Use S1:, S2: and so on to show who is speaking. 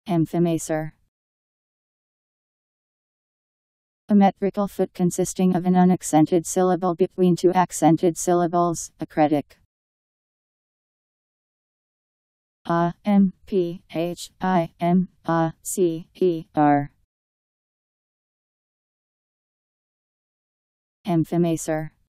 S1: Amphimacer. A metrical foot consisting of an unaccented syllable between two accented syllables, a cretic. Amphimacer. Amphimacer.